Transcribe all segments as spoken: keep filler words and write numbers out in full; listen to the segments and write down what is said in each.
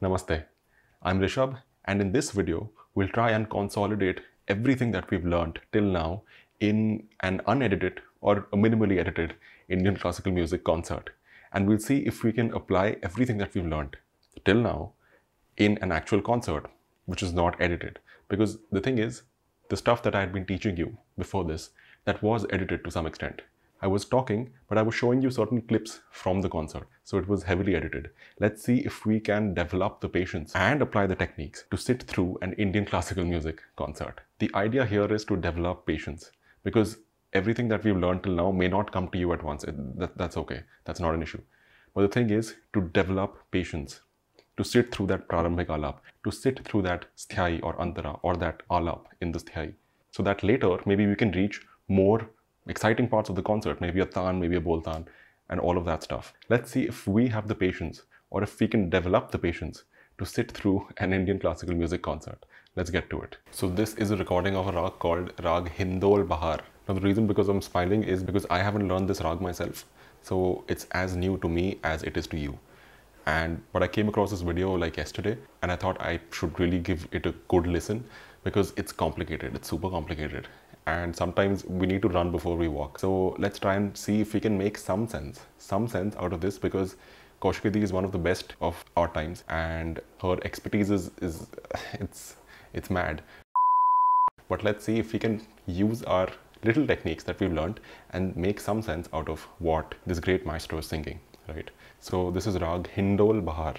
Namaste, I'm Rishabh, and in this video, we'll try and consolidate everything that we've learned till now in an unedited or a minimally edited Indian classical music concert. And we'll see if we can apply everything that we've learned till now in an actual concert, which is not edited. Because the thing is, the stuff that I had been teaching you before this, that was edited to some extent. I was talking, but I was showing you certain clips from the concert, so it was heavily edited. Let's see if we can develop the patience and apply the techniques to sit through an Indian classical music concert. The idea here is to develop patience, because everything that we've learned till now may not come to you at once. It, that, that's okay, that's not an issue. But the thing is to develop patience, to sit through that prarambhik alap, to sit through that sthyayi or antara or that alap in the sthyayi, so that later maybe we can reach more exciting parts of the concert, maybe a taan, maybe a boltan, and all of that stuff. Let's see if we have the patience, or if we can develop the patience to sit through an Indian classical music concert. Let's get to it. So this is a recording of a rag called Rag Hindol Bahar. Now the reason because I'm smiling is because I haven't learned this rag myself, so it's as new to me as it is to you. And but I came across this video like yesterday, and I thought I should really give it a good listen, because it's complicated, it's super complicated, and sometimes we need to run before we walk. So let's try and see if we can make some sense, some sense out of this, because Kaushik Dee is one of the best of our times, and her expertise is, is it's, it's mad. But let's see if we can use our little techniques that we've learned and make some sense out of what this great maestro is singing, right? So this is Rag Hindol Bahar.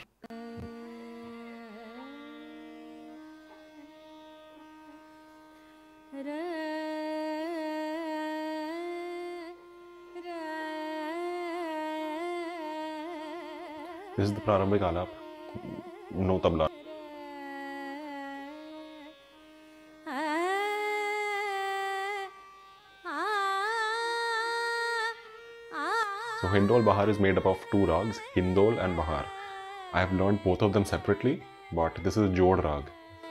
This is the prarambhik alap, no tabla. So Hindol Bahar is made up of two rags, Hindol and Bahar. I have learned both of them separately, but this is Jod rag.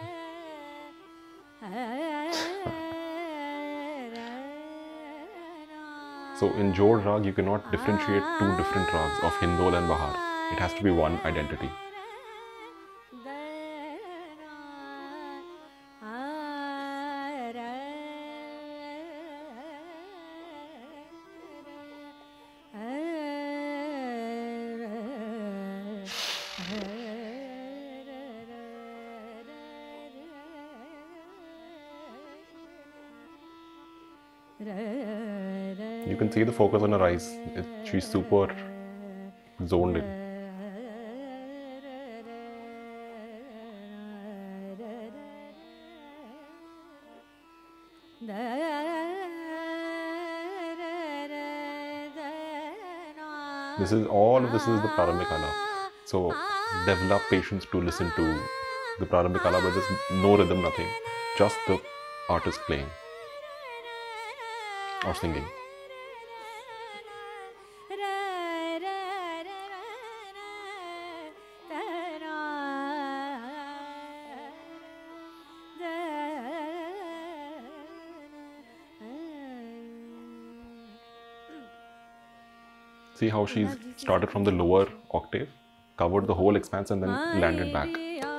So in Jod rag, you cannot differentiate two different rags of Hindol and Bahar. It has to be one identity. You can see the focus on her eyes. It, she's super zoned in. This is all of this is the prarambhik alap. So develop patience to listen to the prarambhik alap, but there's no rhythm, nothing. Just the artist playing or singing. See how she's started from the lower octave, covered the whole expanse, and then landed back.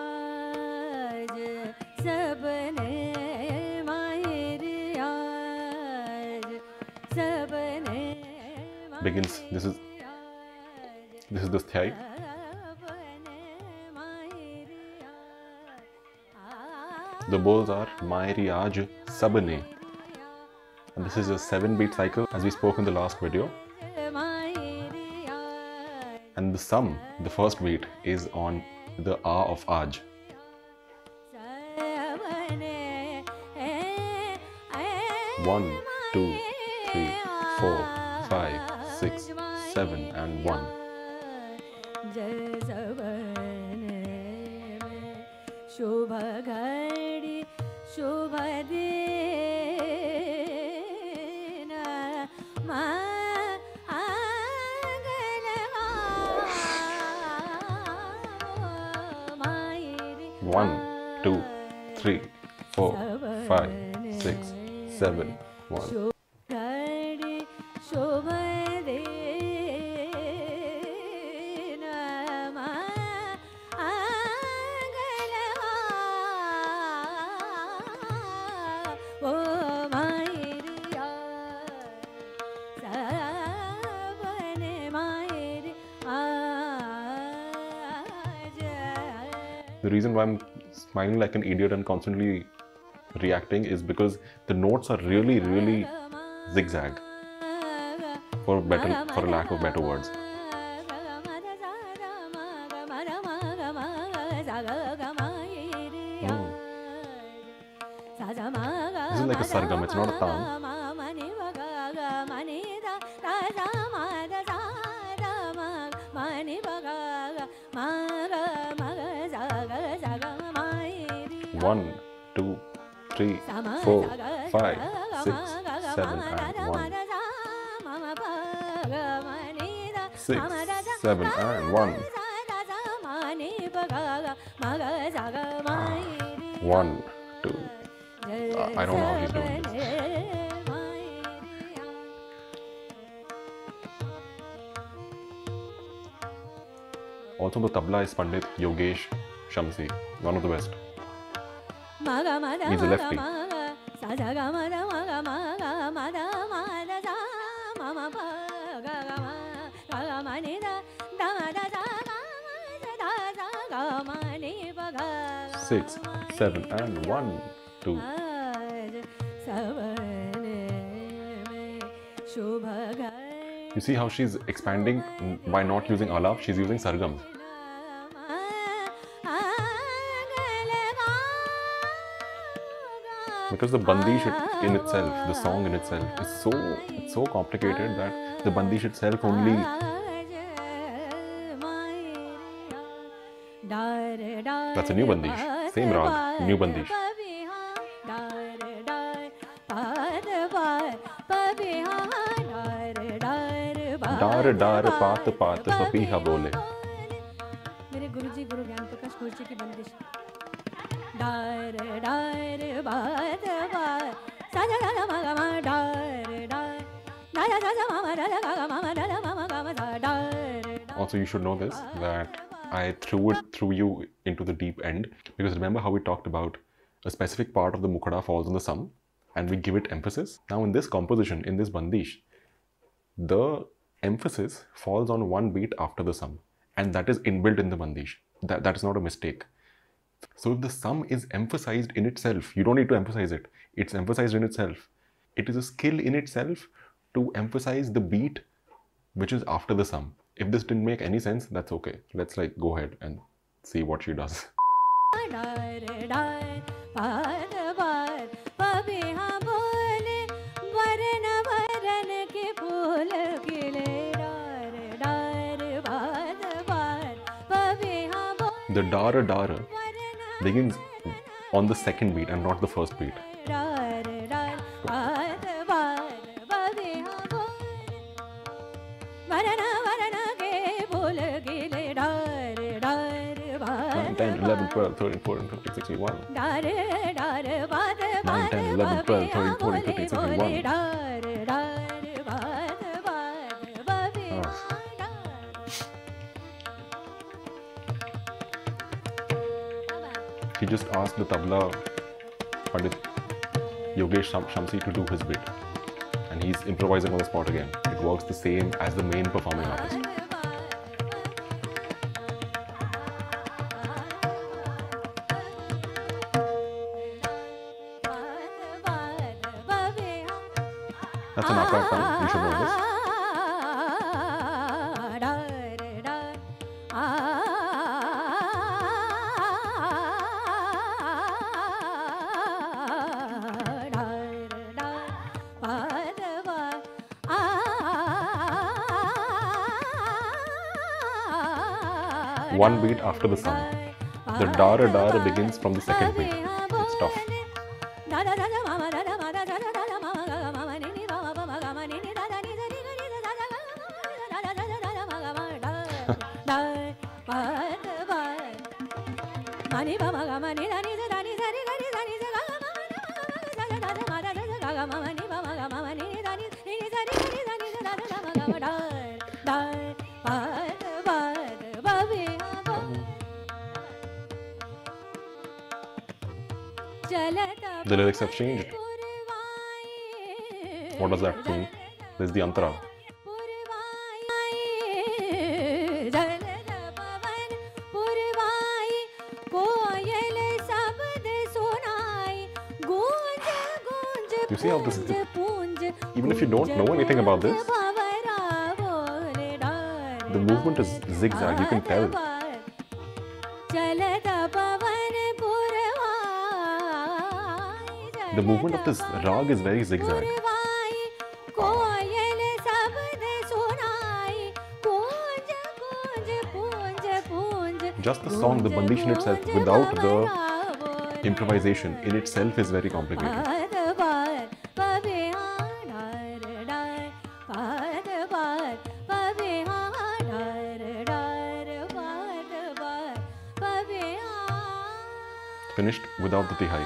Begins, this is this is the sthyayi. The bowls are Mairi Aaj Sabne, and this is a seven beat cycle as we spoke in the last video. And the sum, the first beat, is on the A of Aaj. One, two, three, four, five, six, seven, and one. One, two, three, four, five, six, seven, one. The reason why I'm smiling like an idiot and constantly reacting is because the notes are really, really zigzag, for better, for lack of better words. Mm. This is like a sargam, it's not a tam. One, two, three, four, five, six, seven, and one. Six, seven, and one. One, two. Uh, I don't know how he's doing this. Also, the tabla is Pandit Yogesh Shamsi, one of the best. He's a lefty. Six, seven, and one, two. You see how she's expanding by not using alaf, she's using sargams. Because the bandish in itself, the song in itself, is so it's so complicated that the bandish itself only. That's a new bandish, same rag, new bandish. Dar dar paat paat papiha bole. मेरे गुरुजी गुरु ज्ञान प्रकाश गुरुजी की बंदिश. Dar dar baat baat sa ja ga ma ga ma dar dar da da da ma da ga ga ma da ma ga ma da dar. Also, you should know this, that I threw it through you into the deep end, because remember how we talked about a specific part of the mukhada falls on the sum and we give it emphasis. Now in this composition, in this bandish, the emphasis falls on one beat after the sum, and that is inbuilt in the bandish. That, that is not a mistake. So if the sum is emphasized in itself, you don't need to emphasize it. It's emphasized in itself. It is a skill in itself to emphasize the beat which is after the sum. If this didn't make any sense, that's okay. Let's like go ahead and see what she does. The dara dara begins on the second beat and not the first beat. nine, ten, eleven, twelve, thirteen, fourteen, fifteen, sixteen, one. nine, ten, eleven, twelve, thirteen, fourteen, fifteen, sixteen, one. He just asked the tabla Pandit Yogesh Shamsi to do his bit, and he's improvising on the spot again. It works the same as the main performing artist. That's an akar tam, you should know this. One beat after the sum. The dara dara begins from the second beat. It's tough. The lyrics have changed. What does that mean? There's the antara. You see how this is, even if you don't know anything about this, the movement is zigzag, you can tell. The movement of this rag is very zigzag. Just the song, the bandishan itself, without the improvisation in itself is very complicated. Finished without the tihai.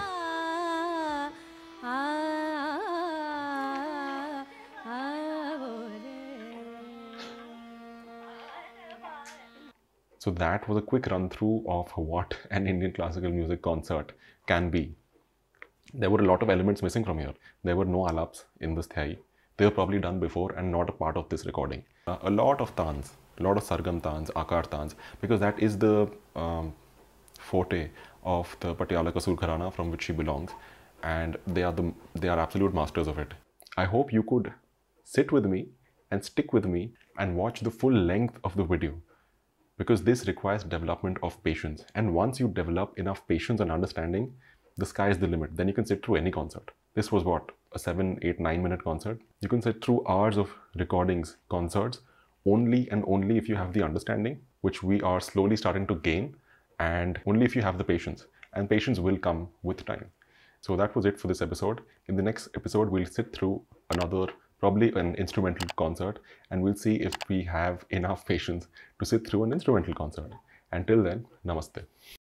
So that was a quick run through of what an Indian classical music concert can be. There were a lot of elements missing from here. There were no alaps in this tihai. They were probably done before and not a part of this recording. Uh, a lot of tans, a lot of sargam tans, akar tans, because that is the um, forte of the Patiala Kasur Gharana from which she belongs, and they are the they are absolute masters of it. I hope you could sit with me and stick with me and watch the full length of the video, because this requires development of patience, and once you develop enough patience and understanding, the sky is the limit. Then you can sit through any concert. This was what, a seven, eight, nine minute concert. You can sit through hours of recordings, concerts, only and only if you have the understanding, which we are slowly starting to gain, and only if you have the patience. And patience will come with time. So that was it for this episode. In the next episode, we'll sit through another, probably an instrumental concert, and we'll see if we have enough patience to sit through an instrumental concert. Until then, namaste.